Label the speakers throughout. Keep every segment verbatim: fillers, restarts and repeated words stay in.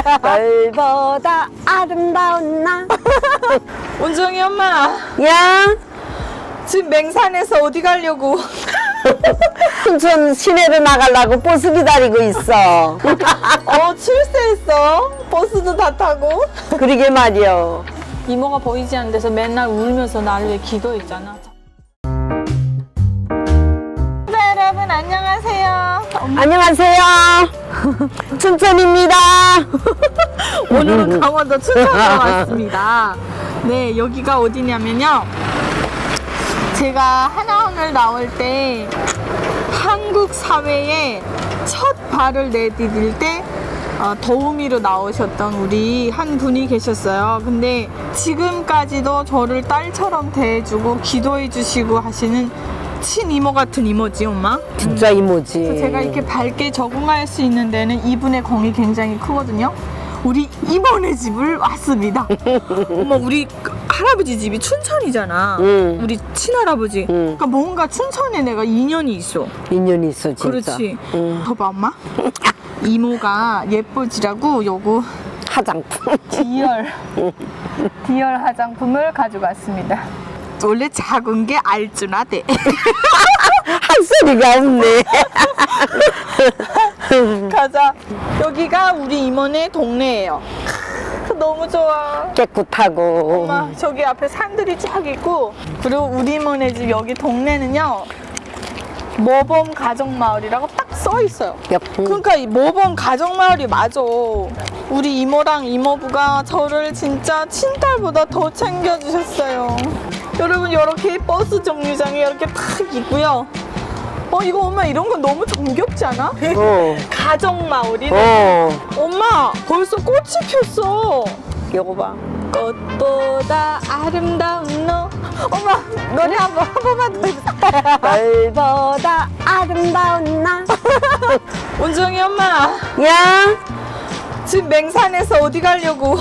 Speaker 1: 별보다 아름다운 나.
Speaker 2: 운정이 엄마.
Speaker 1: 야,
Speaker 2: 지금 맹산에서 어디 가려고?
Speaker 1: 춘천 시내로 나가려고 버스 기다리고 있어.
Speaker 2: 어, 출세했어. 버스도 다 타고.
Speaker 1: 그러게 말이요.
Speaker 2: 이모가 보이지 않는 데서 맨날 울면서 나를 위해 기도했잖아. 네, 여러분 안녕하세요.
Speaker 1: 안녕하세요. 춘천입니다.
Speaker 2: 오늘은 강원도 춘천으로 왔습니다. 네, 여기가 어디냐면요. 제가 하나원을 나올 때 한국 사회에 첫 발을 내디딜 때 어, 도우미로 나오셨던 우리 한 분이 계셨어요. 근데 지금까지도 저를 딸처럼 대해주고 기도해주시고 하시는 친이모 같은 이모지, 엄마?
Speaker 1: 진짜 이모지.
Speaker 2: 제가 이렇게 밝게 적응할 수 있는 데는 이분의 공이 굉장히 크거든요. 우리 이모네 집을 왔습니다. 어머, 우리 할아버지 집이 춘천이잖아.
Speaker 1: 응.
Speaker 2: 우리 친할아버지.
Speaker 1: 응.
Speaker 2: 그러니까 뭔가 춘천에 내가 인연이 있어.
Speaker 1: 인연이 있어, 진짜.
Speaker 2: 그렇지.
Speaker 1: 응.
Speaker 2: 봐봐, 엄마. 이모가 예뻐지라고 요거
Speaker 1: 화장품.
Speaker 2: 디얼 디얼 화장품을 가져갔습니다. 원래 작은 게 알쭈나대.
Speaker 1: 할 소리가 없네.
Speaker 2: 가자. 여기가 우리 이모네 동네예요. 너무 좋아.
Speaker 1: 깨끗하고.
Speaker 2: 엄마, 저기 앞에 산들이 쫙 있고, 그리고 우리 이모네 집 여기 동네는요 모범 가정마을이라고 딱 써 있어요. 그러니까 이 모범 가정마을이 맞아. 우리 이모랑 이모부가 저를 진짜 친딸보다 더 챙겨주셨어요. 여러분, 이렇게 버스 정류장이 이렇게 탁 있고요. 어, 이거 엄마 이런 건 너무 정겹지 않아?
Speaker 1: 어.
Speaker 2: 가정마을이네.
Speaker 1: 어.
Speaker 2: 엄마, 벌써 꽃이 폈어.
Speaker 1: 요거 봐.
Speaker 2: 꽃보다 아름다운 너. 엄마, 노래 한 번, 한 번만 더 해주세요.
Speaker 1: 별보다 아름다운 나.
Speaker 2: 운정이 엄마.
Speaker 1: 야,
Speaker 2: 지금 맹산에서 어디 가려고?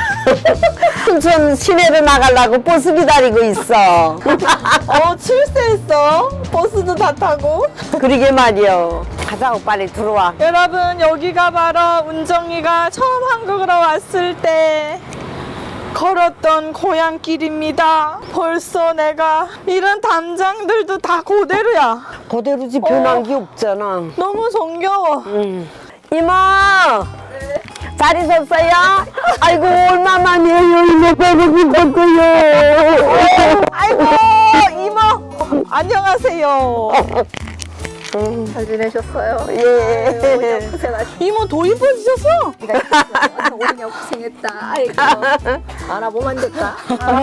Speaker 1: 춘천 시내로 나가려고 버스 기다리고 있어.
Speaker 2: 어, 출세했어. 버스도 다 타고.
Speaker 1: 그러게 말이요. 가자고, 빨리 들어와.
Speaker 2: 여러분, 여기가 바로 운정이가 처음 한국으로 왔을 때 걸었던 고향길입니다. 벌써 내가 이런 담장들도 다 그대로야.
Speaker 1: 그대로지 변한 게 없잖아.
Speaker 2: 너무 정겨워.
Speaker 1: 응. 이모! 잘 있었어요? 아이고, 얼마만이에요, 이모 뵈는 거고요.
Speaker 2: 아이고, 이모! 안녕하세요.
Speaker 3: 잘 지내셨어요?
Speaker 1: 예.
Speaker 2: 이모 더 이뻐지셨어?
Speaker 3: 오 년 고생했다. 아이고, 알아보면 됐다.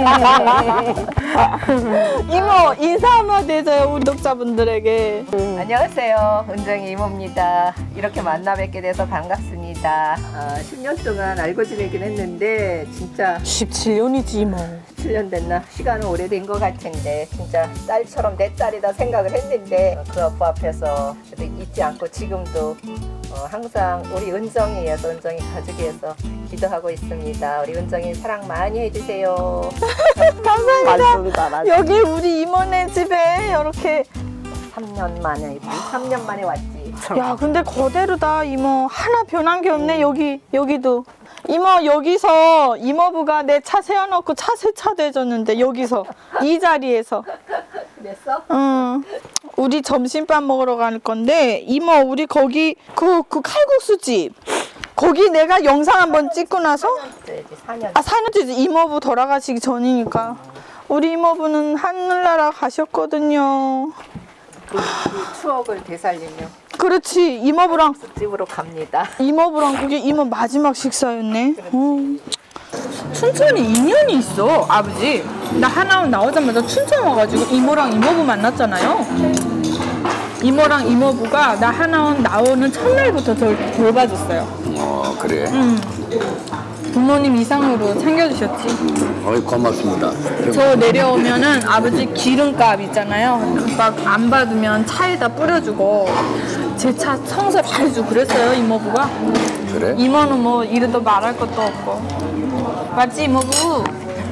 Speaker 2: 이모, 인사 한마디 해줘요, 우리 구독자분들에게.
Speaker 3: 안녕하세요. 은정이 이모입니다. 이렇게 만나 뵙게 돼서 반갑습니다. 아, 십 년 동안 알고 지내긴 했는데 진짜
Speaker 2: 십칠 년이지, 이모.
Speaker 3: 칠 년 됐나? 시간은 오래된 것 같은데 진짜 딸처럼 내 딸이다 생각을 했는데 그 아빠 앞에서 잊지 않고 지금도 어, 항상 우리 은정이 위해서, 은정이 가족이 위해서 기도하고 있습니다. 우리 은정이 사랑 많이 해주세요.
Speaker 2: 감사합니다. 여기 우리 이모네 집에 이렇게.
Speaker 3: 삼 년 만에, 삼 년 만에 왔지.
Speaker 2: 야, 근데 그대로다, 이모. 하나 변한 게 없네, 여기, 여기도. 이모, 여기서 이모부가 내 차 세워놓고 차 세차도 해줬는데, 여기서. 이 자리에서.
Speaker 3: 그랬어?
Speaker 2: 응. 우리 점심밥 먹으러 갈 건데, 이모, 우리 거기, 그, 그 칼국수집. 거기 내가 영상 한번 찍고 나서?
Speaker 3: 사 년.
Speaker 2: 아, 사 년째 이모부 돌아가시기 전이니까. 우리 이모부는 하늘나라 가셨거든요.
Speaker 3: 그, 그 추억을 되살리며
Speaker 2: 그렇지, 이모부랑
Speaker 3: 집으로 갑니다.
Speaker 2: 이모부랑 그게 이모 마지막 식사였네. 어. 춘천이 인연이 있어, 아버지. 나 하나원 나오자마자 춘천 와가지고 이모랑 이모부 만났잖아요. 이모랑 이모부가 나 하나원 나오는 첫날부터 저를 돌봐줬어요.
Speaker 4: 어, 그래?
Speaker 2: 응. 부모님 이상으로 챙겨주셨지.
Speaker 4: 어이, 고맙습니다.
Speaker 2: 저 내려오면은 아버지 기름값 있잖아요. 막 안 받으면 차에다 뿌려주고 제 차 청소 다 해주고 그랬어요, 이모부가.
Speaker 4: 그래?
Speaker 2: 이모는 뭐 이래도 말할 것도 없고. 맞지, 이모부?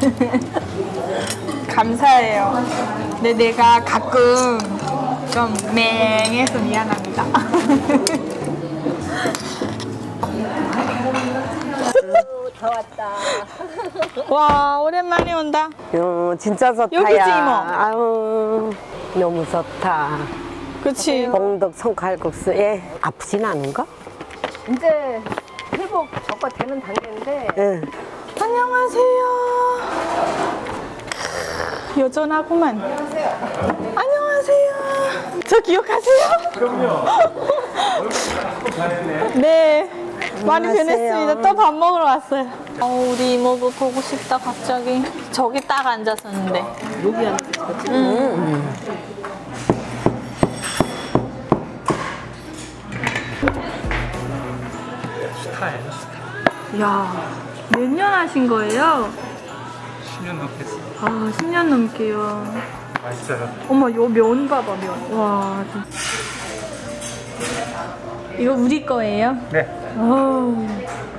Speaker 2: 감사해요. 근데 내가 가끔 좀 맹해서 미안합니다.
Speaker 3: 더 왔다.
Speaker 2: 와, 오랜만에 온다.
Speaker 1: 어, 진짜 좋다.
Speaker 2: 여기지,
Speaker 1: 야.
Speaker 2: 이모?
Speaker 1: 아유, 너무 좋다.
Speaker 2: 그치?
Speaker 1: 봉덕 손칼국수. 예. 아프진 않은가?
Speaker 3: 이제 회복 저거 되는 단계인데
Speaker 1: 예.
Speaker 2: 안녕하세요. 여전하구만. 안녕하세요. 저 기억하세요? 그럼요. 네. 많이
Speaker 1: 안녕하세요.
Speaker 2: 변했습니다. 또 밥 먹으러 왔어요. 어, 우리 이모부 보고 싶다 갑자기. 저기 딱 앉았었는데.
Speaker 3: 여기 앉았지.
Speaker 2: 음.
Speaker 5: 스타예요, 스타.
Speaker 2: 야, 몇 년 하신 거예요?
Speaker 5: 십 년 넘겠어요.
Speaker 2: 아, 십 년 넘게요.
Speaker 5: 맛있어요.
Speaker 2: 어머, 요 면 봐봐, 면. 와, 진짜. 이거 우리 거예요?
Speaker 5: 네.
Speaker 2: 어우.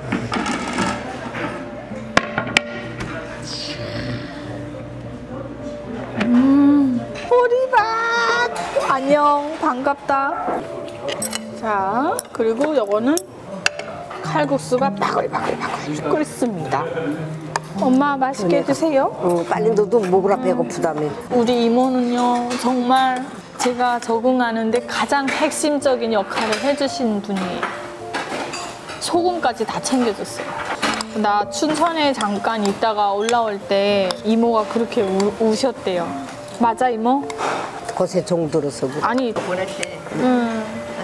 Speaker 2: 음, 보리밥! 안녕, 반갑다. 자, 그리고 요거는 칼국수가 바글바글바글 끓습니다. 엄마 맛있게 드세요.
Speaker 1: 어, 빨리 너도 먹으라 배고프다며.
Speaker 2: 우리 이모는요, 정말 제가 적응하는데 가장 핵심적인 역할을 해주신 분이에요. 소금까지 다 챙겨줬어요. 나 춘천에 잠깐 있다가 올라올 때 이모가 그렇게 우, 우셨대요. 맞아, 이모?
Speaker 1: 곳에 종들어서. 그래.
Speaker 2: 아니,
Speaker 3: 보낼 때
Speaker 2: 음,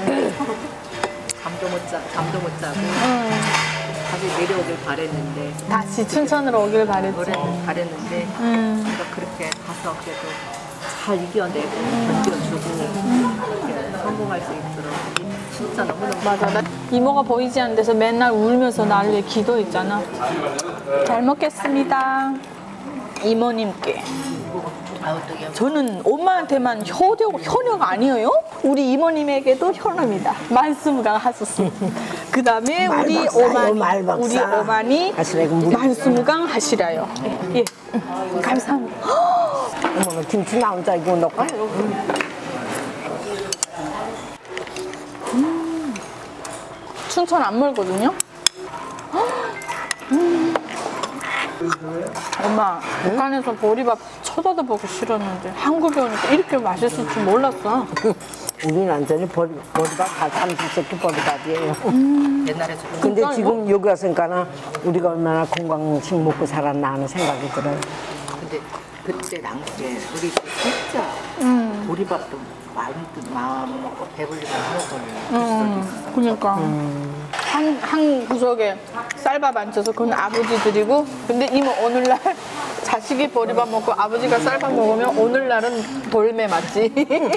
Speaker 3: 잠도 못 자, 잠도 못 자고
Speaker 2: 음,
Speaker 3: 다시 내려오길 바랬는데
Speaker 2: 다시 춘천으로 오길 바랬지.
Speaker 3: 노래를 바랬는데
Speaker 2: 음,
Speaker 3: 내가 그렇게 가서 그래도 잘 이겨내고 견뎌주고 이렇게 성공할 수 있도록 진짜 너무너무
Speaker 2: 맞아. 나 이모가 보이지 않는 데서 맨날 울면서 나를 위해 기도했잖아. 잘 먹겠습니다. 이모님께. 저는 엄마한테만 효녀, 효녀가 아니에요. 우리 이모님에게도 효녀입니다. 말씀가 하셨어. 그 다음에 우리
Speaker 1: 말박사요,
Speaker 2: 오마니,
Speaker 1: 말박사.
Speaker 2: 우리 오마니
Speaker 1: 하시라고 물-
Speaker 2: 말씀강 하시라요. 예, 음, 감사합니다.
Speaker 1: 어머, 김치 나 혼자 이거 넣고.
Speaker 2: 춘천 안 멀거든요. 음. 엄마, 북한에서 보리밥 쳐다도 보기 싫었는데 한국에 오니까 이렇게 맛있을 줄 몰랐어.
Speaker 1: 우리는 완전히 버리, 버리밥 다 삼십세끼 버리밥이에요.
Speaker 3: 옛날에 조금
Speaker 1: 근데
Speaker 2: 진짜요?
Speaker 1: 지금 여기 왔으니까 우리가 얼마나 건강식 먹고 살았나 하는 생각이 들어요.
Speaker 3: 근데 그때 당시에 우리 진짜
Speaker 2: 음.
Speaker 3: 보리밥도 많이 마음 먹고 배불리고 먹었거든요.
Speaker 2: 음, 그러니까 한, 한 구석에 쌀밥 얹혀서 그건 아버지 드리고, 근데 이모 오늘날 자식이 보리밥 먹고 아버지가 쌀밥 먹으면 오늘날은 돌매 맞지.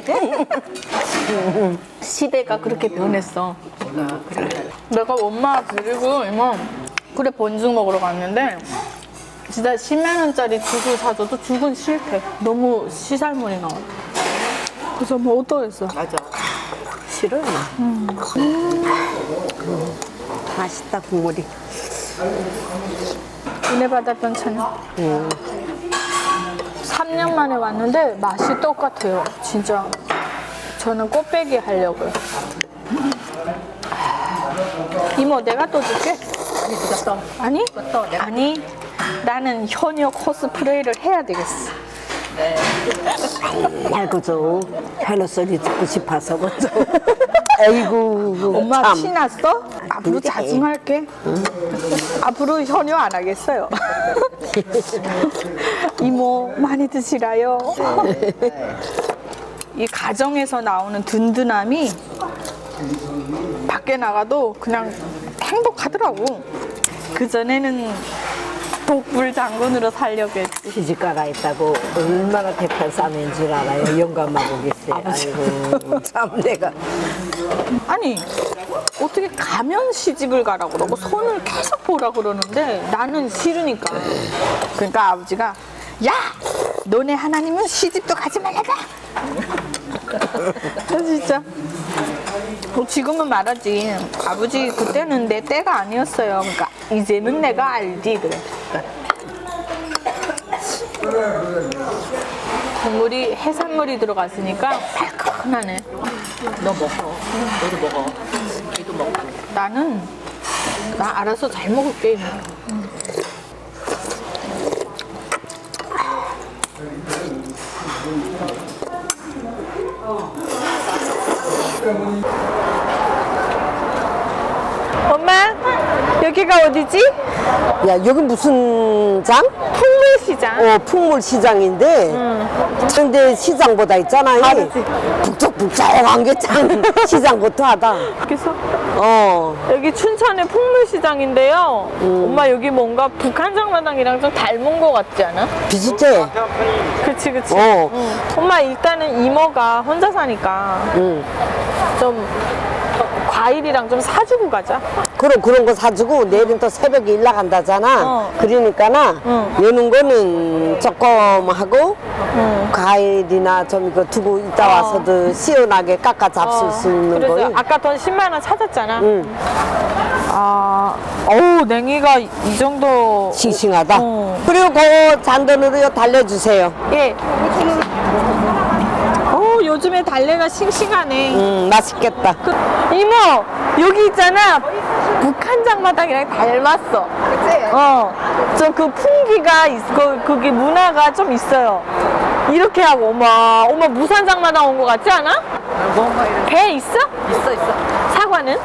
Speaker 2: 시대가 그렇게 변했어. 내가 엄마 데리고 이모 그래 본죽 먹으러 갔는데 진짜 십만 원짜리 죽을 사줘도 죽은 싫대. 너무 시살물이 나와. 그래서 뭐 어떠겠어?
Speaker 3: 맞아.
Speaker 1: 싫어요. 음. 맛있다 국물이.
Speaker 2: 은혜 받았던 찬양. 음. 삼 년 만에 왔는데 맛이 똑같아요. 진짜. 저는 꽃배기 하려고요. 이모 내가 또 줄게.
Speaker 3: 아니 그거 또
Speaker 2: 아니?
Speaker 3: 또 내가
Speaker 2: 아니. 나는 효녀 코스프레이를 해야 되겠어.
Speaker 1: 날 그저 현우 소리 듣고 싶어서 그저. 아이고
Speaker 2: 엄마
Speaker 1: 참.
Speaker 2: 티 났어? 앞으로
Speaker 1: 근데-
Speaker 2: 자중할게. 앞으로 효녀 안 하겠어요. 이모 많이 드시라요. 이 가정에서 나오는 든든함이 밖에 나가도 그냥 행복하더라고. 그전에는 독불 장군으로 살려고 했지.
Speaker 1: 시집가가 있다고 얼마나 대판 싸맨 줄 알아요. 영감하고 계세요. 아이고 참 내가.
Speaker 2: 아니 어떻게 가면 시집을 가라고 그러고 손을 계속 보라 그러는데 나는 싫으니까. 그러니까 아버지가 야 너네 하나님은 시집도 가지 말라다. 진짜 뭐 지금은 말하지. 아버지 그때는 내 때가 아니었어요. 그러니까 이제는 내가 알지 그래. 국물이 해산물이 들어갔으니까 달큰하네.
Speaker 3: 너 먹어. 너도 먹어. 얘도 먹고.
Speaker 2: 나는 나 알아서 잘 먹을게. 이모. 엄마, 여기가 어디지?
Speaker 1: 야, 여기 무슨 장?
Speaker 2: 풍물시장.
Speaker 1: 어, 풍물시장인데, 근데 시장보다 있잖아.
Speaker 2: 다르지.
Speaker 1: 북적북적한 게 짱 시장부터 하다.
Speaker 2: 그래서
Speaker 1: 어,
Speaker 2: 여기 춘천의 풍물시장인데요. 엄마 여기 뭔가 북한 장마당이랑 좀 닮은 것 같지 않아?
Speaker 1: 비슷해.
Speaker 2: 그치 그치.
Speaker 1: 어.
Speaker 2: 응. 엄마 일단은 이모가 혼자 사니까
Speaker 1: 응.
Speaker 2: 좀 과일이랑 좀 사주고 가자.
Speaker 1: 그럼 그런 거 사주고 내일은 또 새벽에 일 나간다잖아.
Speaker 2: 어.
Speaker 1: 그러니까나
Speaker 2: 응.
Speaker 1: 여는 거는 조금 하고
Speaker 2: 응.
Speaker 1: 과일이나 좀 이거 두고 이따
Speaker 2: 어.
Speaker 1: 와서도 시원하게 깎아 잡술 수 있는
Speaker 2: 그래서
Speaker 1: 거요.
Speaker 2: 아까 돈 십만 원 찾았잖아.
Speaker 1: 응.
Speaker 2: 아, 어우 냉이가 이 정도.
Speaker 1: 싱싱하다.
Speaker 2: 어.
Speaker 1: 그리고 그 잔돈으로 달래주세요.
Speaker 2: 예. 어 요즘에 달래가 싱싱하네.
Speaker 1: 음, 맛있겠다.
Speaker 2: 그, 이모 여기 있잖아. 북한 장마당이랑 닮았어.
Speaker 3: 그치?
Speaker 2: 어, 저 그 풍기가 있, 그, 그게 문화가 좀 있어요. 이렇게 하고, 엄마, 엄마 무산 장마당 온 거 같지 않아?
Speaker 3: 뭔가 이런
Speaker 2: 배 있어?
Speaker 3: 있어 있어.
Speaker 2: 사과는?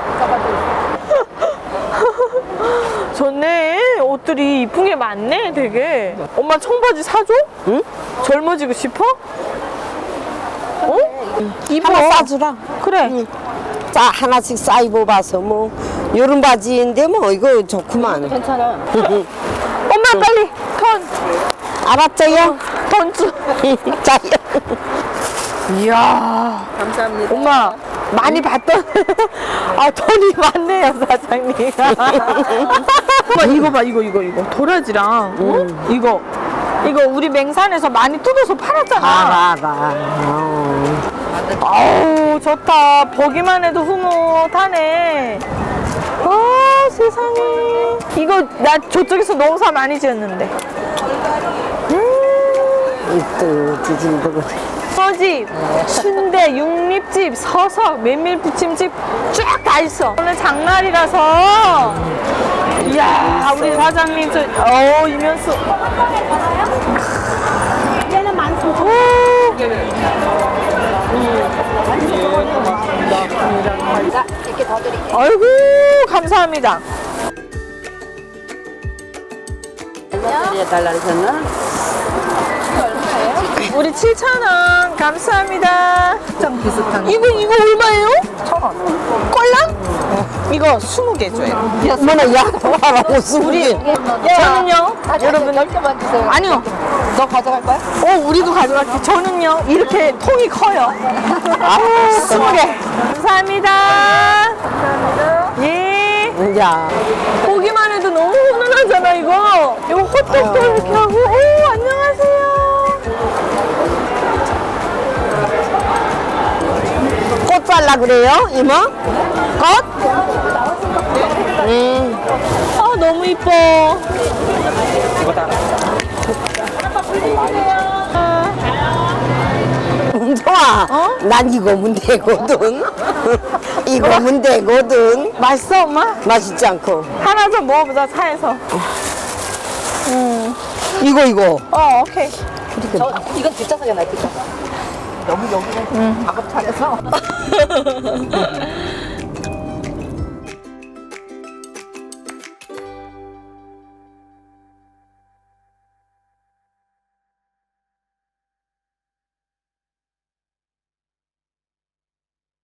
Speaker 2: 좋네. 옷들이 이쁜 게 많네, 되게. 엄마 청바지 사줘?
Speaker 1: 응?
Speaker 2: 젊어지고 싶어? 어? 입어.
Speaker 1: 하나 싸주라.
Speaker 2: 그래.
Speaker 1: 응. 자, 하나씩 싸입어 봐서 뭐 여름 바지인데 뭐 이거 좋구만.
Speaker 3: 괜찮아.
Speaker 2: 엄마 빨리 돈.
Speaker 1: 알았죠요?
Speaker 2: 돈 줘.
Speaker 1: 자요.
Speaker 2: 이야.
Speaker 3: 감사합니다.
Speaker 2: 엄마 많이 봤던 아 돈이 많네요 사장님. 엄마 이거 봐 이거 이거 이거 도라지랑 어? 이거 이거 우리 맹산에서 많이 뜯어서 팔았잖아.
Speaker 1: 알아, 알아. 어.
Speaker 2: 아우 좋다. 보기만 해도 흐뭇하네. 아 세상에. 이거 나 저쪽에서 농사 많이 지었는데.
Speaker 1: 또 뒤진다고.
Speaker 2: 서집, 순대, 육립집, 서석, 메밀부침집 쫙 다 있어. 오늘 장날이라서. 이야, 우리 사장님 저, 어 이면수. 얘는 많죠.
Speaker 3: 이렇게 더 드릴게요.
Speaker 2: 아이고 감사합니다.
Speaker 3: 얼마짜리 달라 그러셨나?
Speaker 2: 우리 칠천 원 감사합니다.
Speaker 3: 좀 비슷한
Speaker 2: 이거 이거 얼마예요? 천 원. 꼴랑? 이거 스무 개 줘요.
Speaker 1: 뭐나 약하라고
Speaker 2: 우리
Speaker 1: 우리
Speaker 2: 저는요. 여러분
Speaker 3: 열 개만 주세요.
Speaker 2: 아니요.
Speaker 3: 너 가져갈 거야?
Speaker 2: 어 우리도 가져갈게. 저는요 이렇게 통이 커요. 아 스무 개. 감사합니다. 감사합니다. 예.
Speaker 1: 야,
Speaker 2: 보기만 해도 너무 훈훈하잖아 이거. 이거 호떡도 이렇게 하고. 오 안녕하세요.
Speaker 1: 꽃 잘라 그래요, 이모? 꽃? 음,
Speaker 2: 아 너무 이뻐.
Speaker 1: 좋아.
Speaker 2: 어?
Speaker 1: 난 이거면 되거든. 이거면 되거든.
Speaker 2: 맛있어 엄마?
Speaker 1: 맛있지 않고.
Speaker 2: 하나 좀 먹어보자 차에서. 음.
Speaker 1: 이거 이거.
Speaker 2: 어 오케이.
Speaker 3: 저, 이건 뒷좌석에 놔둘까? 너무 여기는 작업 차려서.